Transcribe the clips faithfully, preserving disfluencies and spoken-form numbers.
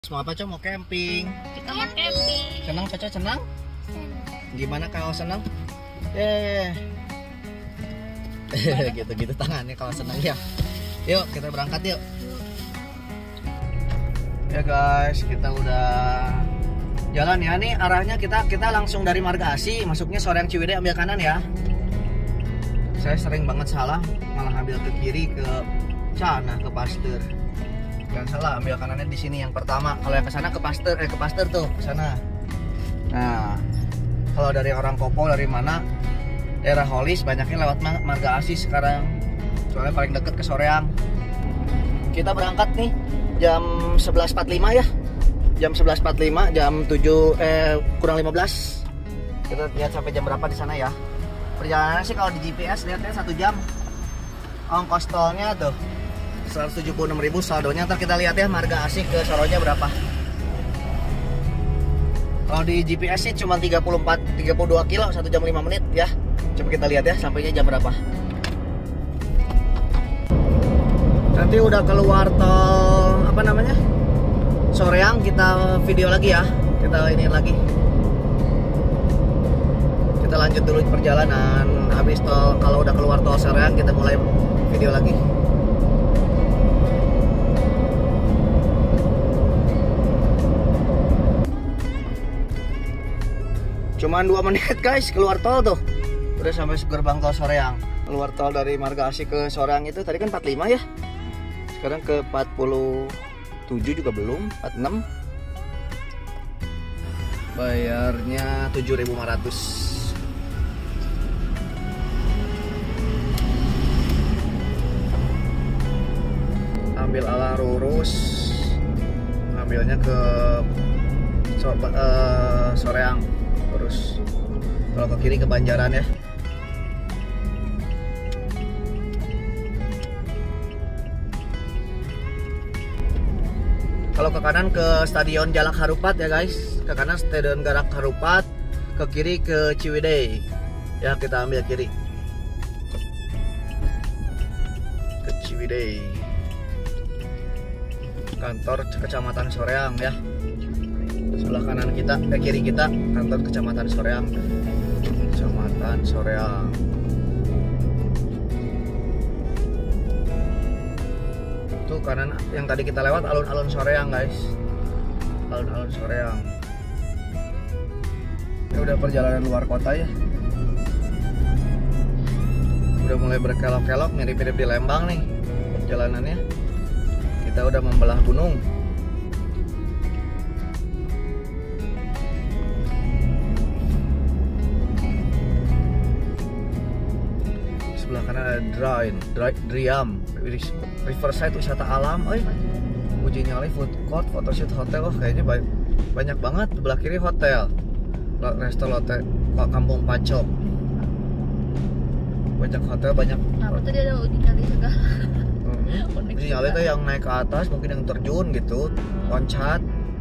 Mau apa, Cok? Mau camping. Kita mau camping. Senang, Caca? Senang? Gimana kalau senang? Eh. Gitu-gitu tangannya kalau senang ya. Yuk, kita berangkat yuk. Ya guys, kita udah jalan ya. Nih arahnya kita kita langsung dari Marga Asih, masuknya Soreang Ciwidey, ambil kanan ya. Saya sering banget salah, malah ambil ke kiri ke sana ke Pasteur. Jangan salah, ambil kanannya di sini yang pertama. Kalau yang ke sana ke Pasteur, eh ke Pasteur tuh, ke sana. Nah, kalau dari orang Kopo dari mana? Daerah Holis banyaknya lewat Marga Asih sekarang. Soalnya paling deket ke Soreang. Kita berangkat nih jam sebelas empat puluh lima ya. Jam sebelas empat puluh lima, jam tujuh eh kurang lima belas. Kita lihat sampai jam berapa di sana ya. Perjalanan sih kalau di G P S lihatnya satu jam. Ongkos tolnya tuh seratus tujuh puluh enam ribu, saldonya ntar kita lihat ya Marga Asih ke Soronya berapa. Kalau di G P S sih cuma tiga puluh empat tiga puluh dua kilo, satu jam lima menit ya. Coba kita lihat ya sampainya jam berapa. Nanti udah keluar tol apa namanya? Soreang, kita video lagi ya. Kita ini lagi. Kita lanjut dulu perjalanan. Habis tol, kalau udah keluar tol Soreang kita mulai video lagi. Cuman dua menit guys keluar tol tuh. Udah sampai gerbang tol Soreang. Keluar tol dari Marga Asih ke Soreang itu tadi kan empat puluh lima ya. Sekarang ke empat puluh tujuh juga belum, empat puluh enam. Bayarnya tujuh ribu lima ratus. Ambil arah lurus. Ambilnya ke so, uh, Soreang. Terus kalau ke kiri ke Banjaran ya. Kalau ke kanan ke Stadion Jalak Harupat ya guys. Ke kanan Stadion Jalak Harupat, ke kiri ke Ciwidey. Ya kita ambil kiri. Ke Ciwidey. Kantor Kecamatan Soreang ya. Sebelah kanan kita, ke kiri kita kantor Kecamatan Soreang. Kecamatan Soreang. Tuh kanan yang tadi kita lewat alun-alun Soreang guys. Alun-alun Soreang. Ini udah perjalanan luar kota ya. Udah mulai berkelok-kelok, mirip-mirip di Lembang nih perjalanannya. Kita udah membelah gunung. Sebelah kanan ada Drain, Driam, Riverside wisata alam, oi. Uji nyali, food court, photoshoot, hotel. Oh kayaknya banyak banget. Sebelah kiri hotel, restoran, Kampung Pacok. Banyak hotel, banyak. Kenapa tadi ada uji nyali segala? Hmm. Uji nyali itu yang naik ke atas, mungkin yang terjun gitu, loncat.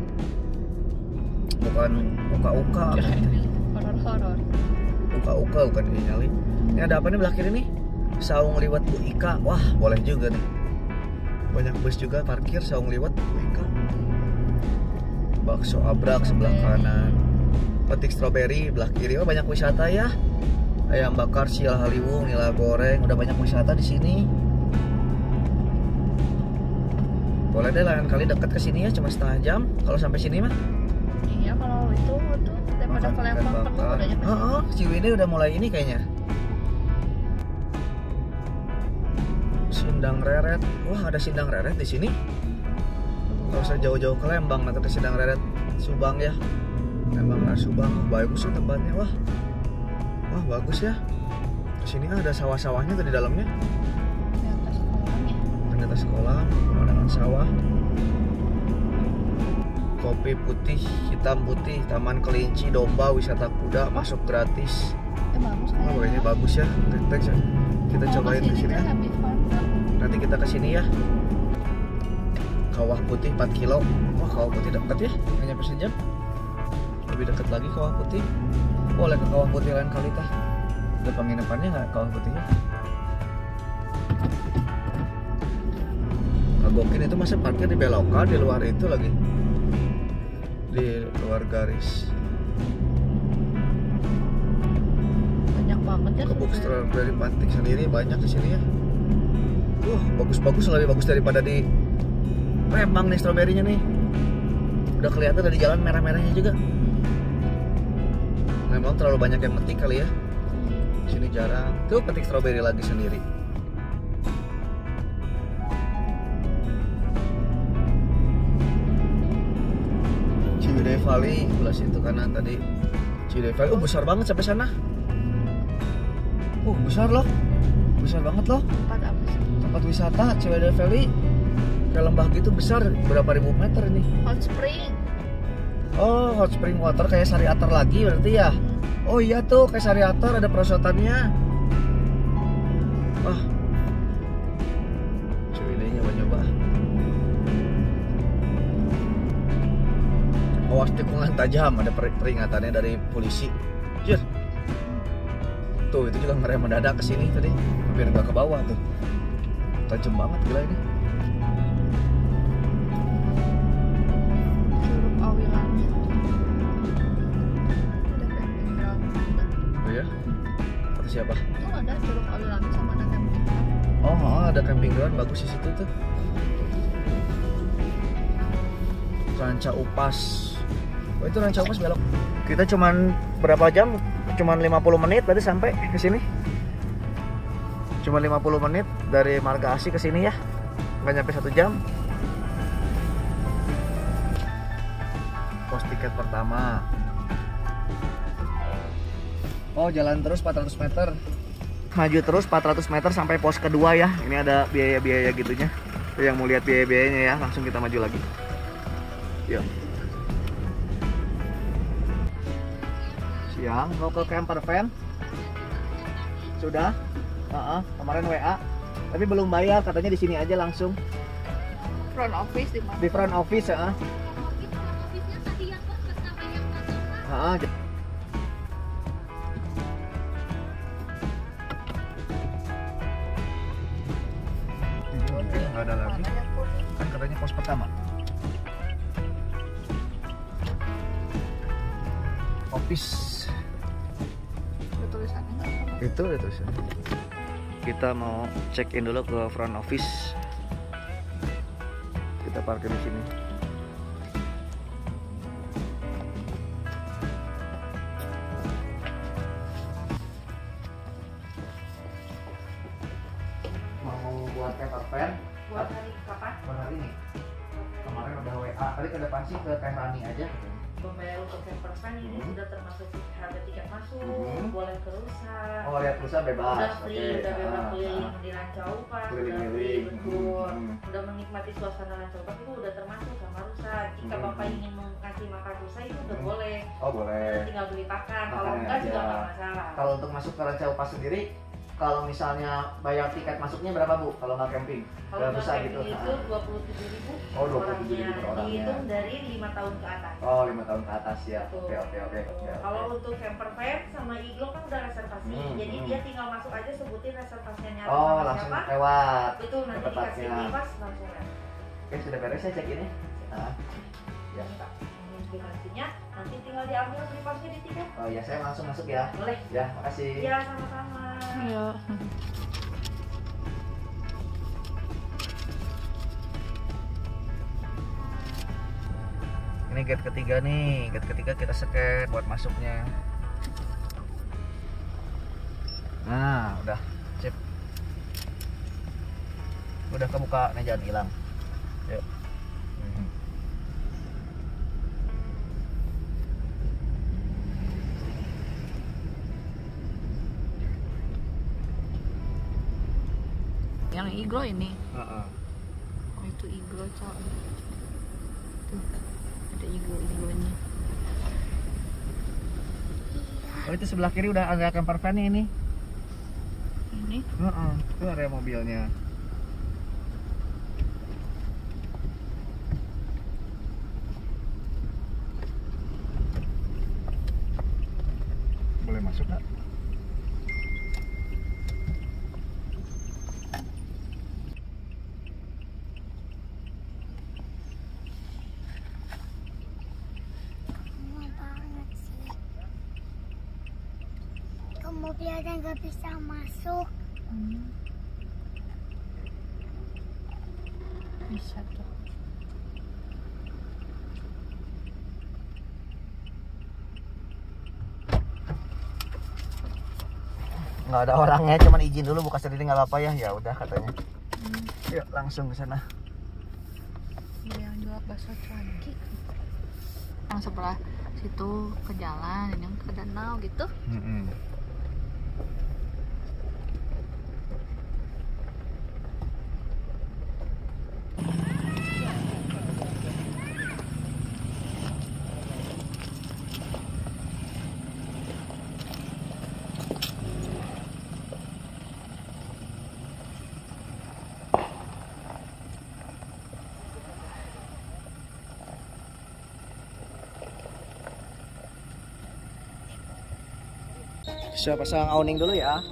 Bukan uka-uka. Horor-horor. Uka-uka bukan uji nyali. Ini ada apa nih belah kiri nih? Saung Liwet Bu Ika. Wah, boleh juga nih. Banyak bus juga parkir Saung Liwet Bu Ika. Bakso Abrak sebelah kanan. Petik stroberi belah kiri. Oh, banyak wisata ya. Ayam bakar Sial Haliwung, nila goreng. Udah banyak wisata di sini. Boleh deh lain kali dekat ke sini ya, cuma setengah jam kalau sampai sini mah. Iya, kalau itu tuh daripada ke Lembang penuh udah nyampe. Heeh, Ciwidey udah mulai ini kayaknya. Sindang Reret. Wah, ada Sindang Reret di sini. Gak usah jauh-jauh ke Lembang atau ke Sindang Reret Subang ya. Lembang lah Subang. Bagus sih tempatnya. Wah. Wah, bagus ya. Di sini ada sawah-sawahnya tuh di dalamnya. Ternyata sekolahnya. Ternyata sekolah, pemandangan sawah. Kopi putih, hitam putih, Taman Kelinci, domba, wisata kuda, masuk gratis. Itu bagus kan? Oh, kayaknya bagus ya. Kita, kita cobain di sini ya. Nanti kita ke sini ya. Kawah Putih empat kilo. Wah, Kawah Putih dekat ya. Hanya sejam. Lebih dekat lagi Kawah Putih. Boleh ke Kawah Putih lain kali tah. Ada penginapannya nggak Kawah Putihnya? Kagokin itu masa parkir di belokan di luar itu lagi. luar garis. Banyak banget ya. Kebun strawberry pantik sendiri banyak di sini ya. Uh, bagus-bagus, lebih bagus daripada di Lembang nih stroberinya nih. Udah kelihatan dari jalan merah-merahnya juga. Memang terlalu banyak yang metik kali ya. Sini jarang. Tuh petik stroberi lagi sendiri. Ciwidey Valley belah situ kanan tadi. Ciwidey Valley, oh besar banget sampai sana. Oh besar loh, besar banget loh. Tempat apa sih? Tempat wisata Ciwidey Valley. Kayak lembah gitu besar, berapa ribu meter ini? Hot spring. Oh, hot spring water kayak Sari Atar lagi berarti ya? Oh iya tuh, kayak Sari Atar ada perosotannya. Wah, Ciwidey nyoba-nyoba. Awas tikungan tajam, ada peringatannya dari polisi. Jir. Tuh, itu juga ngerem mendadak ke sini tadi, hampir nggak ke bawah tuh. Tajam banget gila ini. Curug Awilan. Ada camping ground juga. Oh ya? Kata siapa? Oh ada Curug Awilan sama ada camping ground. Oh, oh, ada camping ground bagus di situ tuh. Ranca Upas. Oh itu Ranca Upas belok. Kita cuman berapa jam? Cuman lima puluh menit berarti sampai ke sini. Cuma lima puluh menit dari Marga Asih ke sini ya. Nggak nyampe satu jam. Pos tiket pertama. Oh, jalan terus empat ratus meter. Maju terus empat ratus meter sampai pos kedua ya. Ini ada biaya-biaya gitunya. Tuh yang mau lihat biaya-biayanya ya, langsung kita maju lagi. Yuk. Siang mau ke camper van. Sudah? Uh-uh, kemarin W A. Tapi belum bayar, katanya di sini aja langsung. Front office di mana? Di front office ya. Uh. Uh-uh. Nggak ada lagi. Kan katanya pos pertama. Office. Ada tulisannya nggak sama? Itu ada tulisannya. Kita mau check in dulu ke front office. Kita parkir di sini. Mau buat camper van? Buat hari kapan? Buat hari ini. Kemarin udah W A. Tadi ke depan sih ke Teh Rani aja. Pembayar untuk camper van ini Hmm. sudah termasuk harga tiket masuk, Hmm. boleh ke rusak, Oh lihat pusat bebas. udah free, Oke. udah bebas Ah, keliling ah. di Ranca Upas, udah Keliling-keliling. free, betul, Hmm. udah menikmati suasana Ranca Upas itu udah termasuk sama rusak. Jika Hmm. bapak ingin mengasih makan rusak itu udah Hmm. boleh, Oh boleh. tinggal beli pakan. Kalau Makannya enggak juga aja. nggak masalah. Kalau untuk masuk ke Ranca Upas sendiri, kalau misalnya bayar tiket masuknya berapa Bu? Kalau nggak camping? Kalau Nggak nggak bisa camping gitu. itu Ah. dua puluh tujuh ribu Oh, dua puluh tujuh ribu per orangnya. dihitung dari lima tahun ke atas. Oh lima tahun ke atas ya. Betul. Oke oke oke. Betul. Oke, oke. Kalau untuk camper van sama iglo kan udah reservasi, Hmm, jadi hmm. dia tinggal masuk aja sebutin reservasinya Oh sama langsung siapa. lewat. Betul, nanti ke dikasih tempatnya. bebas langsung ya. Oke sudah beres saya cek ini. Ah. Ya. Notifikasinya nanti tinggal diambil privasi di tiket. Oh ya saya langsung masuk ya. Boleh. Ya makasih. Iya sama-sama. Iya. Ini gate ketiga nih, gate ketiga kita scan buat masuknya. Nah, udah, sip. Udah kebuka, nih jangan hilang. Yuk. Mhm. Yang iglo ini. Uh-uh. Oh itu iglo cok. Tuh ada iglo-iglonya. Oh itu sebelah kiri udah ada camper van nih ini. Ini. Heeh, itu area mobilnya. Boleh masuk nggak? mobilnya nggak bisa masuk. Hmm. Bisa tuh. Nggak ada orangnya, cuman izin dulu buka sendiri nggak apa-apa ya. Ya udah katanya. Hmm. Yuk langsung ke sana. Yang jual bakso cuanki. Yang sebelah situ ke jalan, yang ke danau gitu. Mm-mm. Bisa pasang awning dulu ya.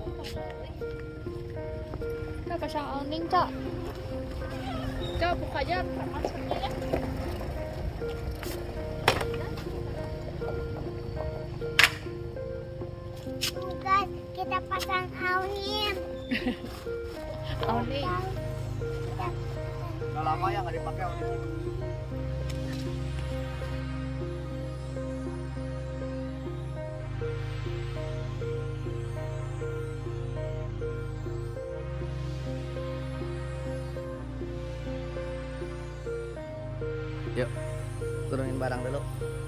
Kita pasang awning, Cak. Cak, buka aja masuknya ya. Tugas kita pasang awning. Awning. Udah lama ya nggak dipakai awning. Yuk, turunin barang dulu.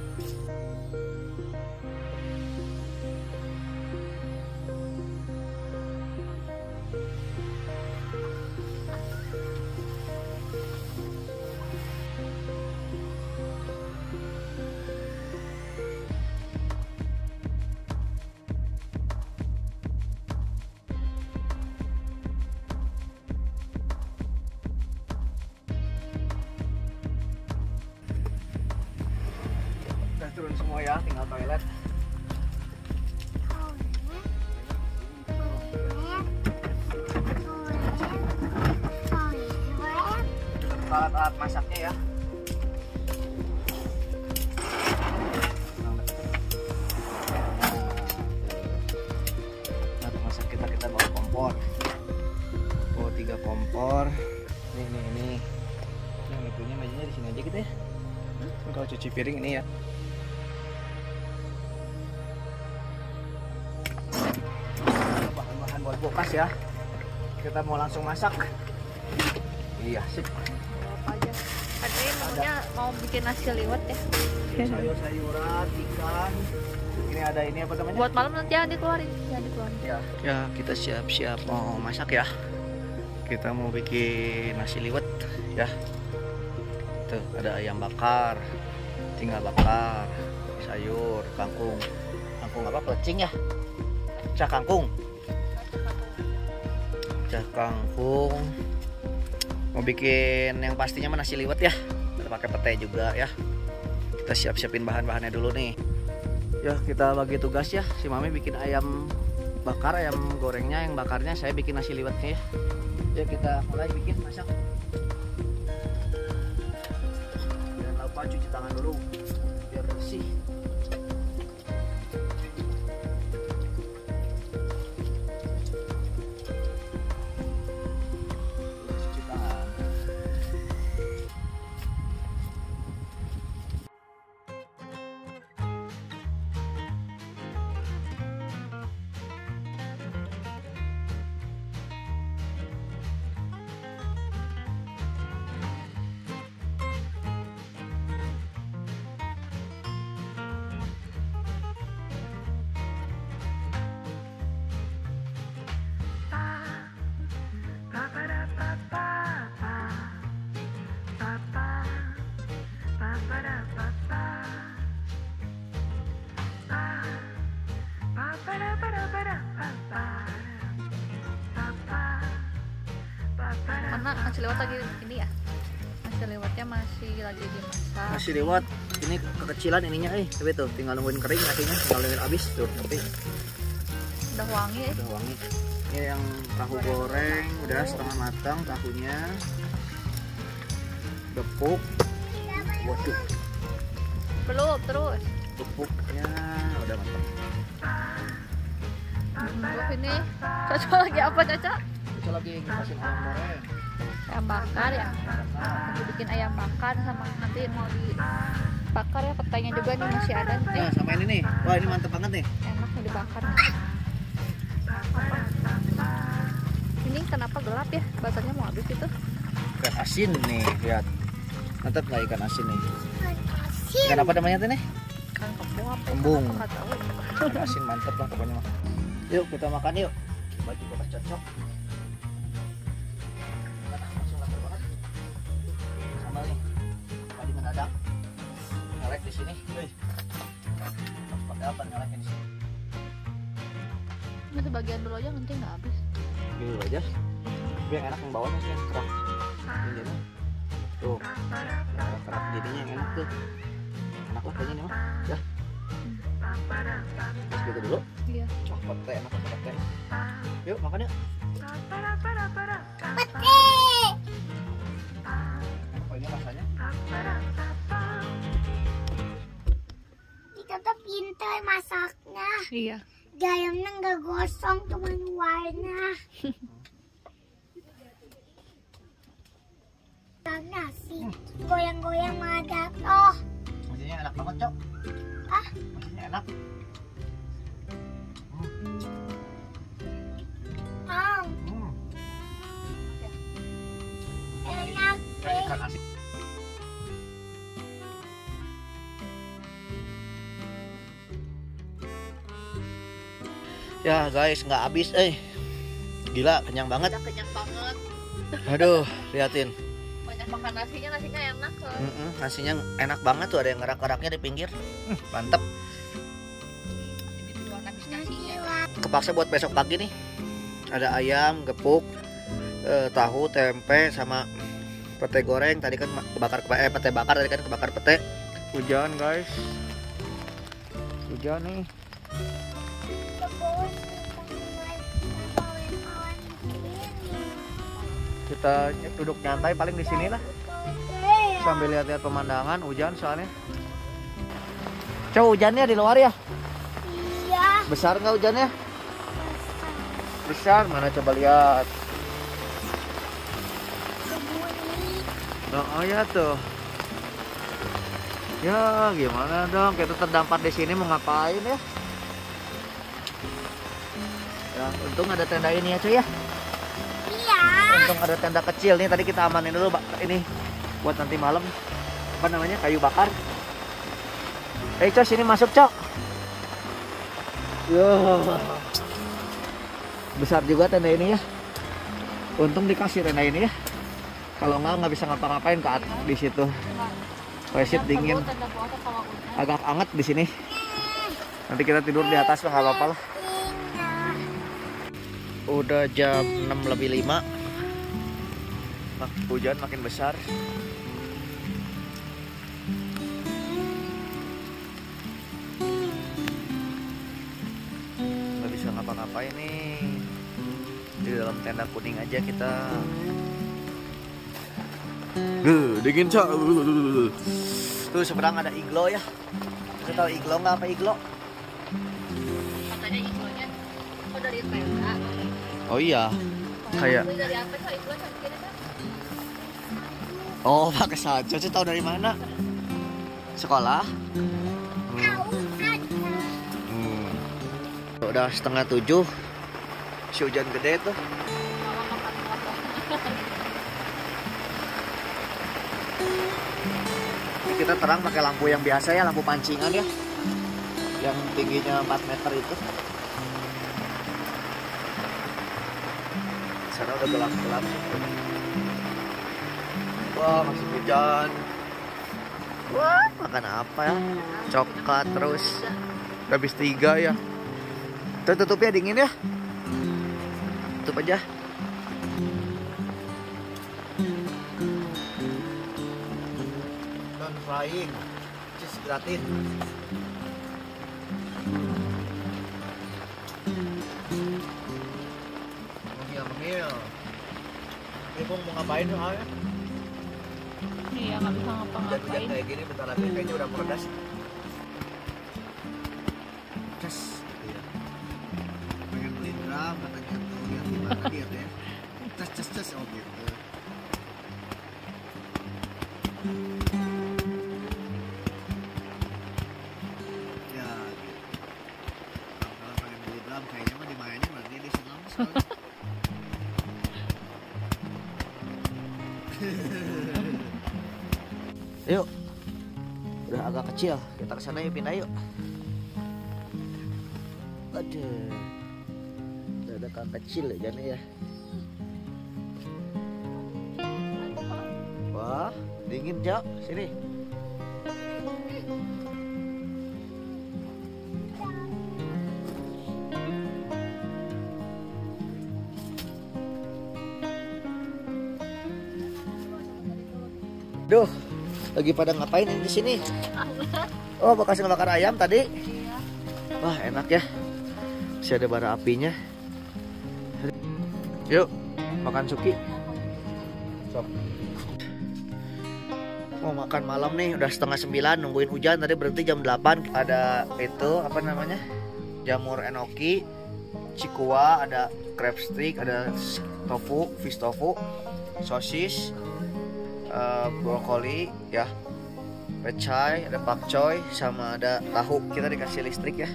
Turun semua ya, tinggal toilet. Alat-alat masaknya ya. Alat masak kita kita bawa kompor. Bawa tiga kompor. Ini ini ini. Yang itunya meja di sini aja gitu ya. Kalau cuci piring ini ya. Bahan-bahan buat kulkas ya. Kita mau langsung masak. Iya sip. Apa aja. Tadi maunya mau bikin nasi liwet ya. Sayur-sayuran, ikan. Ini ada ini apa namanya? Buat malam nanti jangan dikeluarin, jangan dikeluarin. Ya, ya kita siap-siap mau masak ya. Kita mau bikin nasi liwet ya. Tuh ada ayam bakar, tinggal bakar, sayur, kangkung, kangkung apa? Pelecing ya? Cah kangkung, cah kangkung. Mau bikin yang pastinya nasi liwet ya. Kita pakai pete juga ya. Kita siap-siapin bahan-bahannya dulu nih. Ya kita bagi tugas ya. Si Mami bikin ayam bakar, ayam gorengnya, yang bakarnya saya bikin nasi liwetnya ya. Ya kita mulai bikin masak. Jangan lupa cuci tangan dulu biar bersih. Cuci tangan. Karena nasi liwet lagi ini ya. Nasi liwetnya masih lagi dimasak. Nasi liwet ini kekecilan ininya eh tapi tuh tinggal nungguin kering nasinya, tinggal nungguin habis tuh tapi Udah wangi ya. udah wangi. Ini yang tahu goreng udah setengah matang tahunya. Gepuk. Waduh, Belum, terus. gepuknya udah matang. Terus ini Caca lagi apa Caca? Caca lagi ngipasin ayam goreng. Ayam bakar ya. Lagi bikin ayam bakar sama nanti mau dibakar ya, petainya juga nih masih ada nih. Nah, sama ini nih. Wah, ini mantep banget nih. Enak mau dibakar. Ini kenapa gelap ya? Basahnya mau habis itu. Ikan asin nih, lihat. Mantap nggak ikan asin nih? Ikan apa namanya tuh nih? Ikan kembung apa? Kembung. Nggak tahu. Ikan asin mantep lah pokoknya mah. Yuk kita makan yuk. Baju bekas cocok. Langsung lapar banget. Sambal nih. Tadi mendadak. Ngelek di sini. Wih. Pakai apa ngeleknya di sini? Ini bagian dulu aja nanti nggak habis. Gini dulu aja. Tapi yang enak yang bawahnya sih yang kerak. Ini jadi. Tuh. Yang kerak jadinya yang enak tuh. Enak lah kayaknya nih mah. Ya. Terus gitu dulu. Iya. Coklat teh enak coklat teh. Yuk makan yuk. Apa ini rasanya? Kita tuh pintar masaknya. Iya. Garamnya nggak gosong, cuma warna. Nasi goyang-goyang malah jatuh. Maksudnya enak banget cok. Ah, Maksudnya enak. Om, Hmm. enak Kayak deh. ikan asin. Ya guys, nggak habis eh. Gila, kenyang banget. Udah kenyang banget. Aduh, liatin. Banyak makan nasinya, nasinya enak. Mm-mm, nasinya enak banget tuh, ada yang ngerak-ngeraknya di pinggir. Hmm, mantep. Jadi duluan habis nasinya. Kepaksa buat besok pagi nih. Ada ayam, gepuk, eh, tahu, tempe, sama pete goreng. Tadi kan kebakar eh pete bakar, tadi kan kebakar pete. Hujan guys. Hujan nih. Kita duduk nyantai paling di sini lah. Sambil lihat-lihat pemandangan, hujan soalnya. Coba hujannya di luar ya. Iya. Besar nggak hujannya? Besar, mana coba lihat. Oh ya tuh. Ya gimana dong, kita terdampar di sini mau ngapain ya? Ya untung ada tenda ini ya cuy ya. Iya. Untung ada tenda kecil nih, tadi kita amanin dulu Pak. Ini buat nanti malam. Apa namanya, kayu bakar. Eh Cok, sini masuk Cok. Yo. Besar juga tenda ini ya. Untung dikasih tenda ini ya. Kalau nggak nggak bisa ngapa-ngapain ke di situ. Wasit dingin, agak anget di sini. Nanti kita tidur di atas nggak apa-apa lah. Udah jam enam lebih lima. Hujan makin besar. Nggak bisa ngapa-ngapain nih. Di dalam tenda kuning aja kita. Duh, dingin cok. Tuh seberang ada iglo ya. Kita tahu iglo nggak apa iglo? Katanya iglonya oh dari tenda. Oh iya. Kayak. Dari apa sih iglo sakitnya kan? Oh pakai saja. Saya tahu dari mana? Sekolah. Hmm. Hmm. Udah setengah tujuh. Si hujan gede tuh. Kita terang pakai lampu yang biasa ya, lampu pancingan ya, yang tingginya empat meter itu. Sana udah gelap-gelap. Wah masih hujan. Wah makan apa ya? Coklat terus. Udah habis tiga ya. Tuh tutupnya dingin ya. Tutup aja. Frying, cheese gratin. Mengil-mengil. Ini Bung mau ngapain soalnya? Iya nggak bisa ngapa-ngapain. Hujan kayak gini bentar lagi kayaknya udah meredas. Yes. Iya. Pengen Gitu ya. Ces ces ces oh gitu. Ya. Kalau pengen bulu drum kayaknya mah dimainin nanti di senam soalnya. Yuk. Udah agak kecil, kita ke sana yuk, pindah yuk. Aduh. Udah ada kak kecil ya jane ya. Wah, dingin, Cok. Sini. Duh, lagi pada ngapain di sini? Oh, bekas ngebakar ayam tadi. Wah, enak ya. Masih ada bara apinya. Yuk, makan suki. Sok. Mau makan malam nih, udah setengah sembilan, nungguin hujan. Tadi berhenti jam delapan. Ada itu, apa namanya? Jamur enoki, cikua, ada crab stick, ada tofu, fish tofu, sosis, Uh, brokoli ya, pecai, ada pakcoy, sama ada tahu. Kita dikasih listrik ya,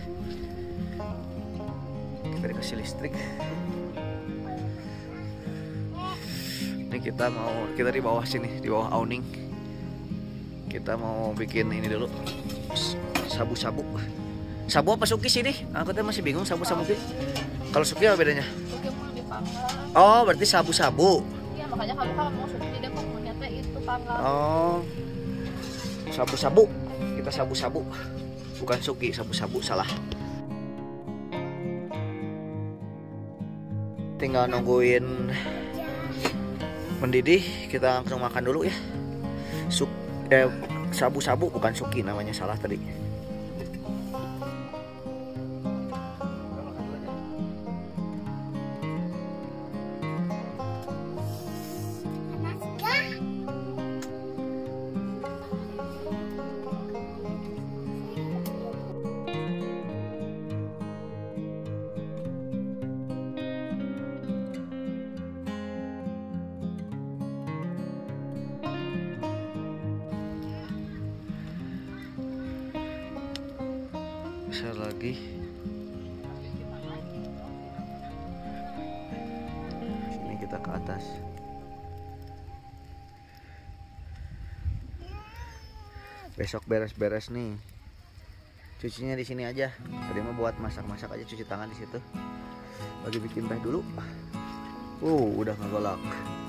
kita dikasih listrik. Ini kita mau, kita di bawah sini, di bawah awning. Kita mau bikin ini dulu, sabu-sabu. Sabu apa suki sih nih? Aku tuh masih bingung sabu-sabu sih. Kalau suki apa bedanya? Suki mau lebih panggang. Oh, berarti sabu-sabu. Iya, makanya kamu kalau mau suki dia mau nyata itu panggang. Oh, sabu-sabu. Kita sabu-sabu, bukan suki, sabu-sabu salah. Tinggal nungguin mendidih, kita langsung makan dulu ya. Suk, eh, sabu-sabu bukan suki namanya, salah tadi. Bisa lagi. Ini kita ke atas. Besok beres-beres nih. Cucinya di sini aja. Tadi mau buat masak-masak aja, cuci tangan di situ. Lagi bikin teh dulu. Uh, udah ngegolak.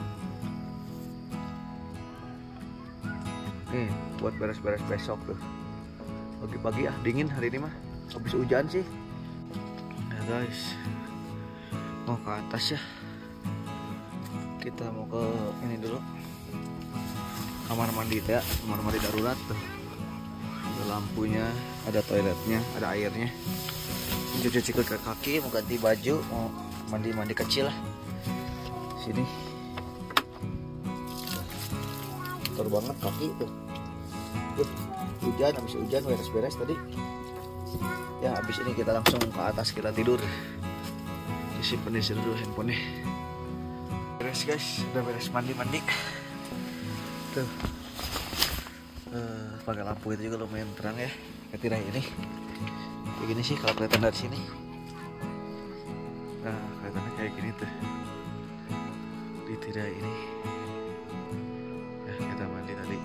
Nih, buat beres-beres besok tuh. Pagi-pagi ah, dingin hari ini mah. Habis hujan sih. Ya guys, mau ke atas ya. Kita mau ke ini dulu, kamar mandi ya, kamar mandi darurat tuh. Ada lampunya, ada toiletnya, ada airnya. Cuci sikut ke kaki, mau ganti baju, mau mandi-mandi kecil lah. Sini. Kotor banget kaki tuh. Tuh, hujan, habis hujan beres-beres tadi. Ya habis ini kita langsung ke atas, kita tidur. Disimpan di sini dulu handphonenya. Beres guys, udah beres mandi-mandi. Tuh, uh, pakai lampu itu juga lumayan terang ya. Ke tirai ini, kayak gini sih kalau kelihatan dari sini. Nah, kelihatannya kayak gini tuh di tirai ini. Ya kita mandi tadi.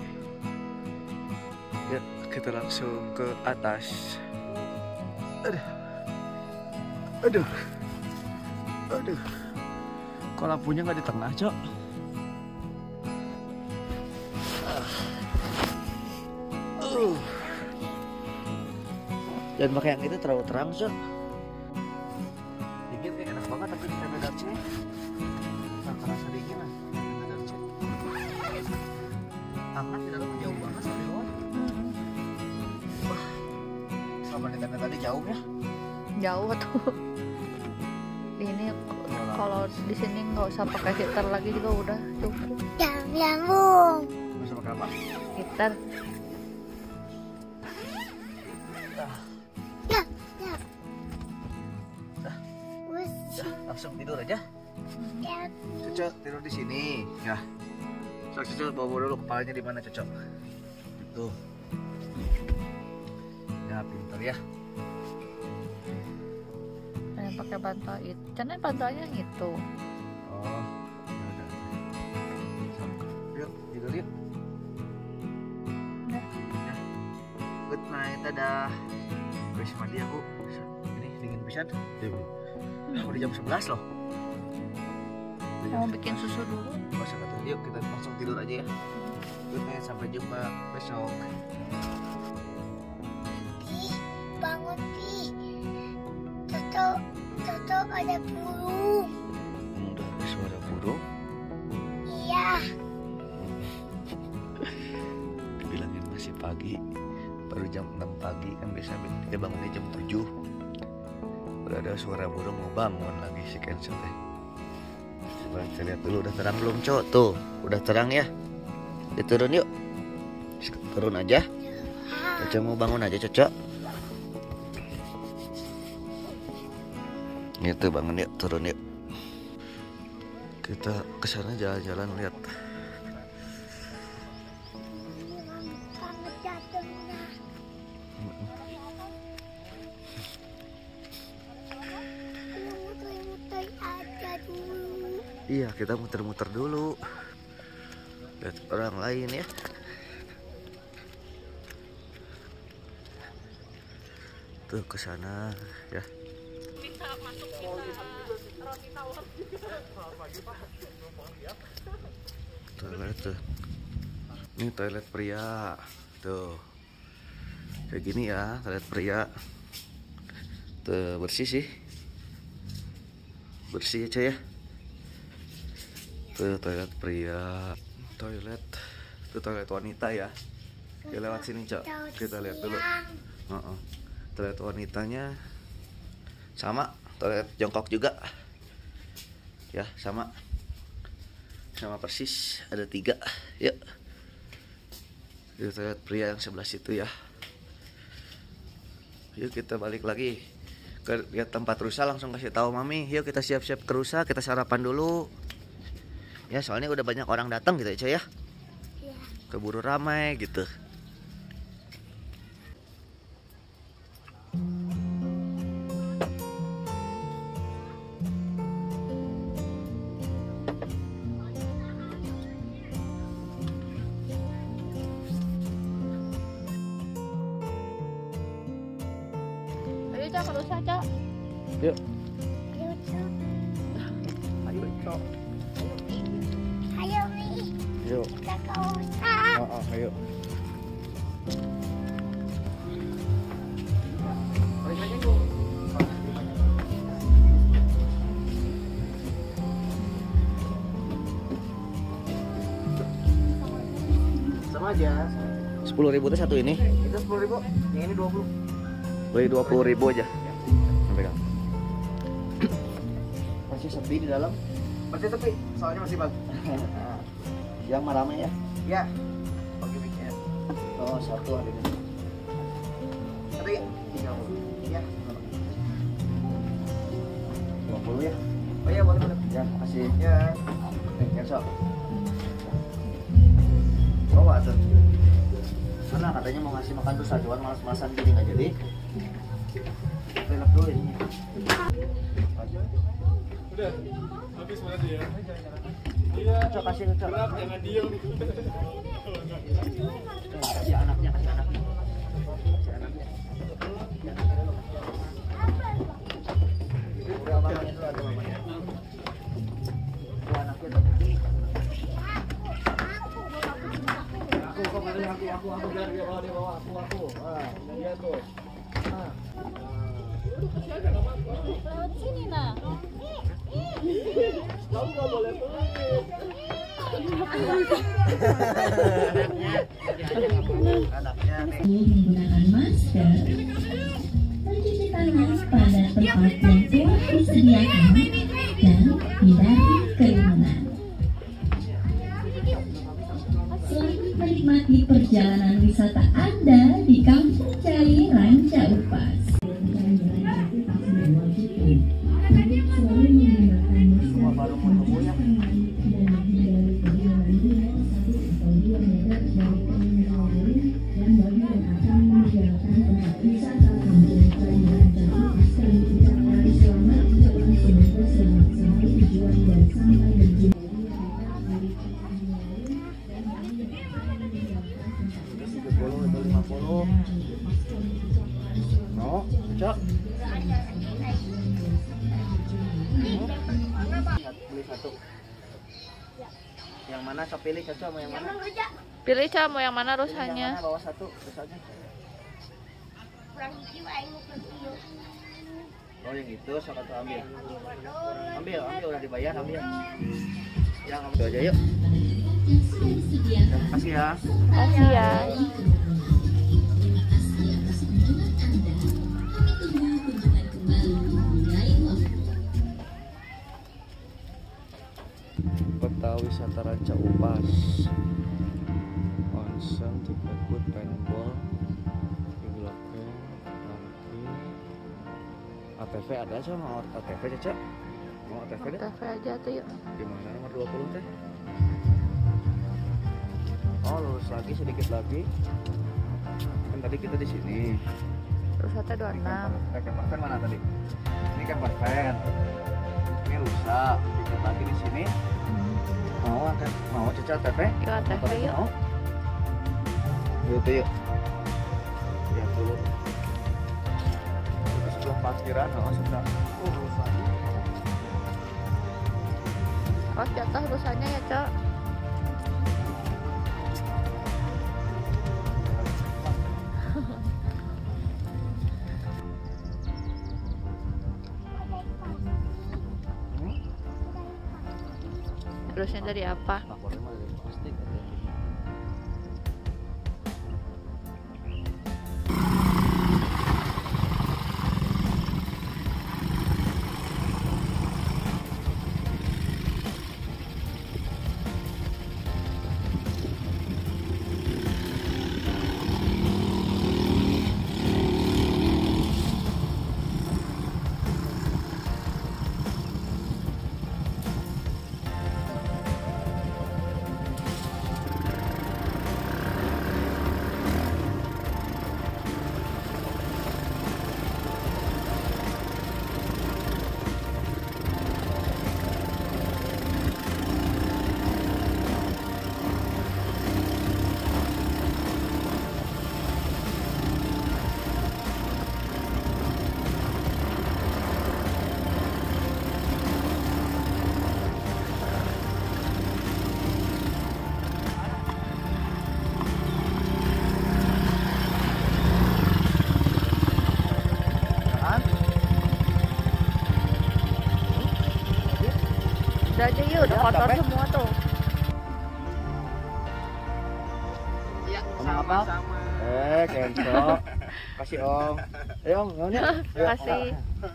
Ya kita langsung ke atas. Aduh, aduh, aduh. Kok lampunya nggak di tengah, Cok? Uh. Jangan pakai yang itu terlalu terang, Cok. Dingin nih, enak banget tapi di Darce. Nah, kerasa dingin lah. Darce. Hangat di dalam jauh banget sampai luar. Wah, sama di tenda tadi jauh ya? Jauh tuh. Ini kalau di sini nggak usah pakai heater lagi juga udah cukup. Yang nyambung. Nggak usah pakai apa? Heater. Dah. Ya, ya. Dah. Wes. Dah, langsung tidur aja. Cucu tidur di sini ya. Sok Cucu bawa dulu kepalanya di mana Cucu. Tuh. Ya pintar ya. Pengen pakai bantal itu. Karena bantalnya itu. Oh. Ya udah. Yuk tidur yuk. Udah. Ya. Good night, dadah. Guys mandi aku. Ini dingin pisan. Udah jam sebelas loh. Mau bikin susu dulu. Masa kata, yuk kita langsung tidur aja ya. Good night, sampai jumpa besok. Bangun Pi. Toto, Toto ada burung. Udah ada suara burung. Iya. Dibilangin masih pagi. Baru jam enam pagi kan biasa dia bangunnya jam tujuh. Udah ada suara burung mau bangun lagi si Kenzo teh. Coba kita lihat dulu udah terang belum Cok? Tuh udah terang ya. Diturun yuk. Turun aja. Caca mau bangun aja Cocok. Itu bangun yuk, turun yuk. Kita kesana jalan-jalan lihat. Banget jatuhnya. Muter-muter aja dulu. Iya, kita muter-muter dulu. Lihat orang lain ya. Tuh ke sana ya. Toilet tuh. Ini toilet pria. Tuh. Kayak gini ya, toilet pria. Tuh bersih sih. Bersih aja ya. Tuh toilet pria. Toilet. Tuh toilet wanita ya. Kita lewat sini, Cok. Kita lihat dulu. Uh-uh. Toilet wanitanya sama, toilet jongkok juga. Ya, sama. Sama persis, ada tiga. Yuk. Itu toilet pria yang sebelah situ ya. Yuk kita balik lagi ke lihat tempat rusa, langsung kasih tahu Mami. Yuk kita siap-siap ke rusa, kita sarapan dulu. Ya, soalnya udah banyak orang datang gitu ya, Coy ya. Iya. Keburu ramai gitu. Ayo Cak, terus aja. Yuk. Ayo, Cok. Ayo, Cok. Ayo, Mi. Yuk. Kita ke hutan. Oh, oh, ayo. Sama aja. Sepuluh ribu itu satu ini. Itu sepuluh ribu. Yang ini dua puluh. Beli dua puluh ribu aja. Pegang. Masih sepi di dalam. Masih sepi. Soalnya masih pagi. Yang ramai ya? Ya. Pagi weekend. Oh, satu ada di sini. Satu ya? Tiga puluh. Ya. Dua puluh ya? Oh iya, boleh boleh. Ya, makasih. Ya. Nih, cancel. Oh, water. Karena katanya mau ngasih makan tuh sajuan, malas-malasan gini nggak jadi. Enak dulu ini. Udah, habis berarti ya. Iya, Cok, kasih Cok. gerak, jangan diem. Kasih anaknya, kasih anaknya. Kasih anaknya. Udah mamanya dulu, ada mamanya. Tuh anaknya tuh. Aku, kok ada aku, aku, aku, biar dia bawa, dia bawa, aku, aku. Ah, dia tuh. Ah. Lewat sini nah. Kamu nggak boleh pelit. Anaknya nih. Menggunakan masker, mencuci tangan pada tempat yang telah disediakan, dan hindari kerumunan. Selamat menikmati perjalanan wisata Anda di Kampung Cai Ranca Upas. Selalu menggunakan masker. meninggalkan tempat wisata Kampung Cai Ranca Upas. Kami ucapkan selamat ucapkan semoga selamat sampai tujuan dan sampai berjumpa. tiga puluh atau lima puluh. No, cocok. Beli satu. Yang mana sok pilih cocok mau yang mana? Pilih Ca, mau yang mana Yang rusanya? mana bawa satu rusanya. Oh yang itu sok atau ambil. Ambil, ambil udah dibayar ambil. Yang ambil aja yuk. Terima kasih ya. Kasih ya. Peta wisata Ranca Upas, onsen, tiket boot, paintball, Iglapeng, parkir, A T V ada aja mau A T V Caca? Mau A T V deh? T V aja tuh yuk. Gimana nomor dua puluh teh? Oh lurus lagi sedikit lagi. Kan tadi kita di sini. Rusatnya dua puluh enam. Eh camper van mana tadi? Ini camper van. Ini rusak. Dikit lagi di sini. Mau kan? Mau Caca A T V? Yuk A T V yuk. Mau? Yuk tuh yuk. Lihat dulu. Itu sebelum parkiran, oh sudah. Oh rusak. Oh jatuh rusanya ya Cok. Rusnya dari apa? Lapornya mah dari plastik. Udah aja yuk, udah kotor semua tuh. Ngomong apa? Eh, Kenzo. Kasih Om. Eh, Om, ngomongnya. Kasih.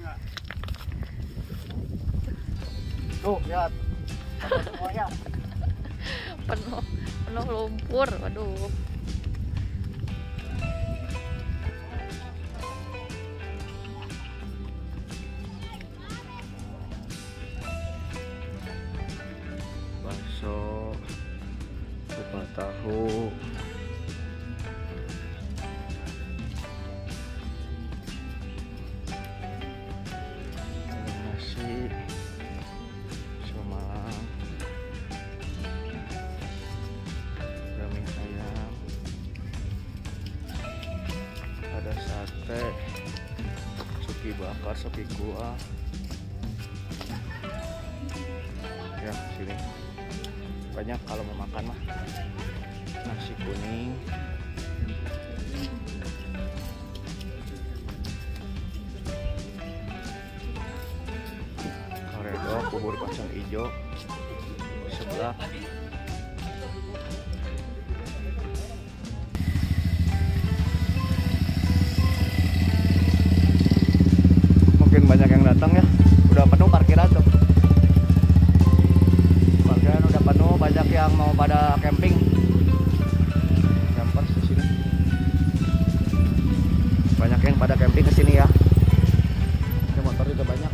Tuh, lihat. Semuanya. Penuh penuh lumpur. Waduh. Bakso, kupat tahu, nasi, Malang, mie ayam, ada sate, suki bakar, suki kuah. Ya, sini banyak kalau mau makan mah. Nasi kuning, karedok, bubur kacang hijau sebelah. Mungkin banyak yang datang ya, udah penuh parkiran tuh. Parkiran udah penuh, banyak yang mau pada camping. Campers di sini. Banyak yang pada camping ke sini ya. Ada motor juga banyak.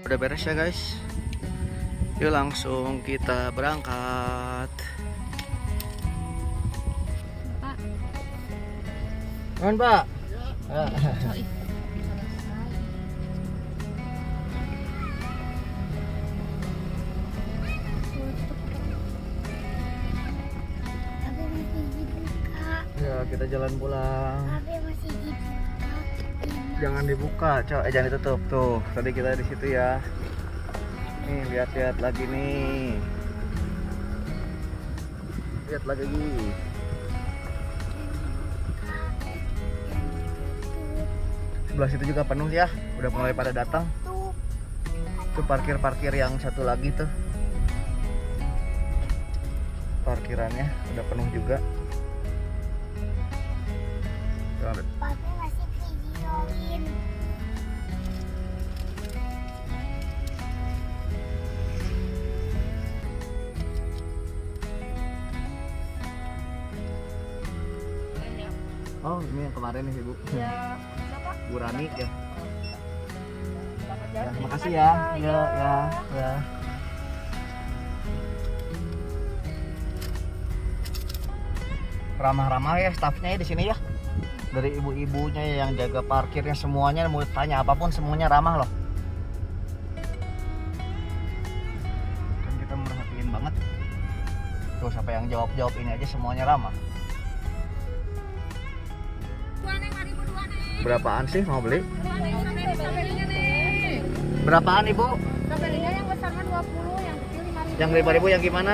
udah beres ya guys. Yuk langsung kita berangkat. Pak. Mohon Pak. Sorry. Tapi masih dibuka. Ya kita jalan pulang. Tapi masih dibuka. Jangan dibuka, cok. Eh jangan ditutup tuh. Tadi kita di situ ya. Nih lihat-lihat lagi nih. Lihat lagi. Sebelah situ juga penuh ya. Udah mulai pada datang. Tuh parkir-parkir yang satu lagi tuh. Parkirannya udah penuh juga. Tuh, Papi masih videoin. oh ini yang kemarin nih Ibu. Ya, siapa? Bu Rani ya. Selamat Ya, jalan. makasih ya. Ya, ya, ya. Ramah-ramah ya stafnya ya di sini ya. Dari ibu-ibunya yang jaga parkirnya semuanya, mau tanya apapun semuanya ramah loh. Kan kita merhatiin banget. Tuh siapa yang jawab-jawab ini aja semuanya ramah. Berapaan sih mau beli? Berapaan Ibu? Strawberry-nya yang besar kan dua puluh, yang kecil lima ribu. Yang lima ribu yang gimana?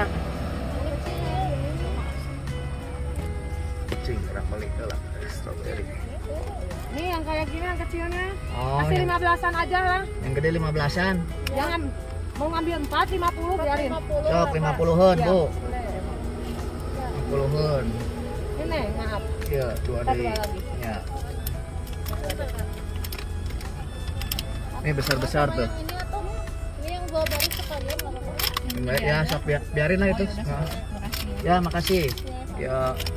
Cing, kurang beli lah strawberry. Nih yang kayak gini yang kecilnya. Oh, Kasih yang, lima belasan aja lah. yang gede lima belasan. Jangan mau ngambil empat, lima puluh biarin. Sok lima puluhan, Ya, Bu. boleh. lima puluhan. Ini maaf. Iya, dua Kita di. dua lagi. Ya. Ini besar-besar tuh. Ini atau ini yang dua baris sekalian nggak apa-apa. Enggak, ya, sok biar- biarin lah itu. Nah. Ya, makasih. Ya,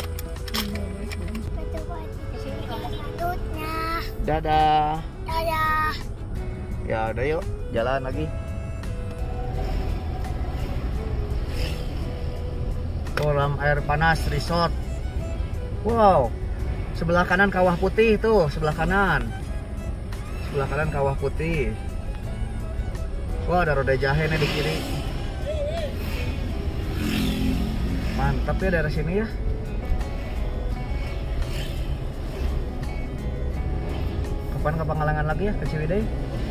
Tutnya. dadah. Dadah. Ya, udah yuk, jalan lagi. Kolam air panas resort. Wow. Sebelah kanan kawah putih tuh, sebelah kanan. Sebelah kanan kawah putih. Wah, ada roda jahe nih di kiri. Mantap ya daerah sini ya. Kapan ke Pangalengan lagi ya ke Ciwidey?